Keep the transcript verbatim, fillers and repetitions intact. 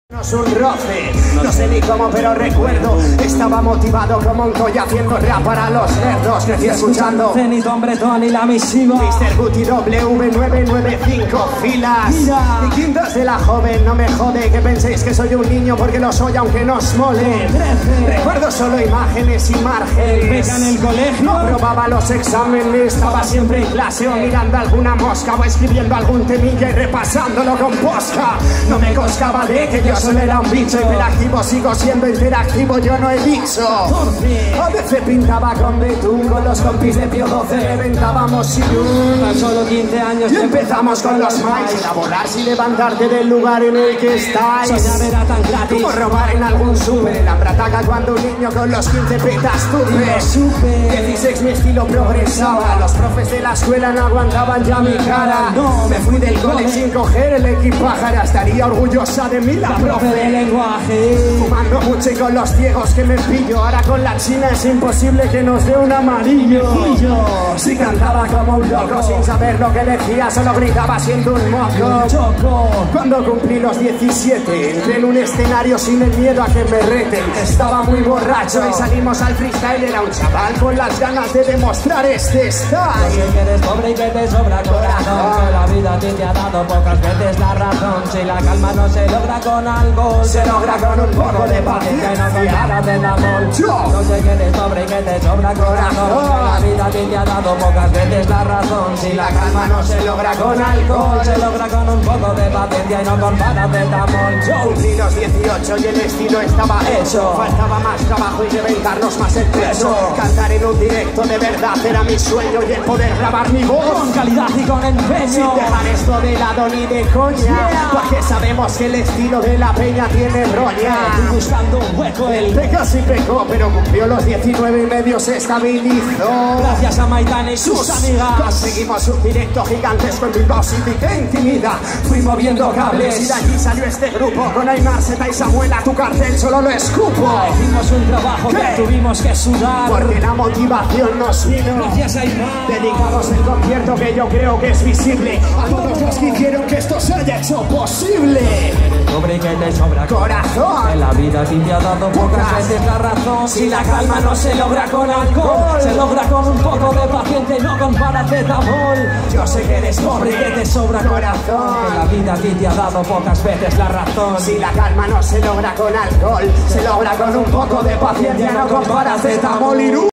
No es un roce, no sé ni cómo, pero recuerdo estaba motivado como un toy haciendo rap para los nerdos. Crecí escuchando Zenith, Hombretón y La Misiva, mister Guti W nueve nueve cinco filas. Mira. Y quintas de la joven, no me jode que penséis que soy un niño porque lo soy aunque no os mole. Recuerdo solo imágenes y márgenes. beca en el colegio, No probaba los exámenes, estaba siempre en clase o mirando alguna mosca o escribiendo algún temilla y repasándolo con posca. No me coscaba de que yo solo era un bicho hiperactivo, sigo siendo interactivo, yo no he dicho. A veces pintaba con betún, con los compis de Pío doce reventábamos sin un. tan solo quince años Y empezamos con los mics, a volar sin levantarte del lugar en el que estáis. soñar era tan gratis. Como robar en algún súper, en la brataca cuando un niño con los quince petas tuve. Supe dieciséis mi estilo progresaba, los profes de la escuela no aguantaban ya mi cara. No, Me fui del cole sin coger el equipaje, ahora estaría orgullosa de mí la profe de profe. lenguaje. Fumando mucho y con los ciegos que me pillo, ahora con la china es imposible que nos dé un amarillo. Y yo, Si cantaba como un loco sin saber lo que decía, solo gritaba siendo un moco. choco, Cuando cumplí los diecisiete, entré en un escenario sin el miedo a que me reten. Estaba muy borracho y salimos al freestyle. Era un chaval con las ganas de demostrar este sé style. que eres pobre y que te sobra corazón, que la vida a ti te ha dado pocas veces la razón. Si la calma no se logra con algo, Se logra con un poco de paciencia y no con paciencia. ganas de amor. Yo. No sé que eres pobre y que te sobra corazón, que la vida a ti te ha dado pocas veces la razón. Si la calma no se logra con alcohol, se logra con un poco de paciencia y no con paracetamol. Yo Cumplí los dieciocho y el estilo estaba hecho. Faltaba más trabajo y reventarnos más el pecho. Cantar en un directo de verdad era mi sueño y el poder grabar mi voz. con calidad y con Sin empeño. dejar esto de lado ni de coña, Yeah. porque sabemos que el estilo de la peña tiene roña. Estoy buscando un hueco, el Pecó sí pecó, pero cumplió los diecinueve y medio, se estabilizó. gracias a Maitán y sus amigas. Conseguimos un directo gigantesco en Bilbao City que intimida. Fui moviendo cables y de allí salió este grupo con Aymar, Zeta y Samuel. A tu cartel solo lo escupo, Hicimos un trabajo ¿Qué? que tuvimos que sudar. porque la motivación nos vino. Gracias a Aymar. Dedicamos el concierto que yo creo que es visible a todos los que hicieron que esto se haya hecho posible. Pobre y que te sobra Corazón. en la vida a ti te ha dado pocas Pocas. veces la razón. Si la calma no se logra con alcohol, se logra con un poco de paciencia y no con paracetamol. Yo sé que eres pobre y que te sobra En la corazón. vida a ti te ha dado pocas veces la razón. Si la calma no se logra con alcohol, se logra con un poco de paciencia, no con paracetamol y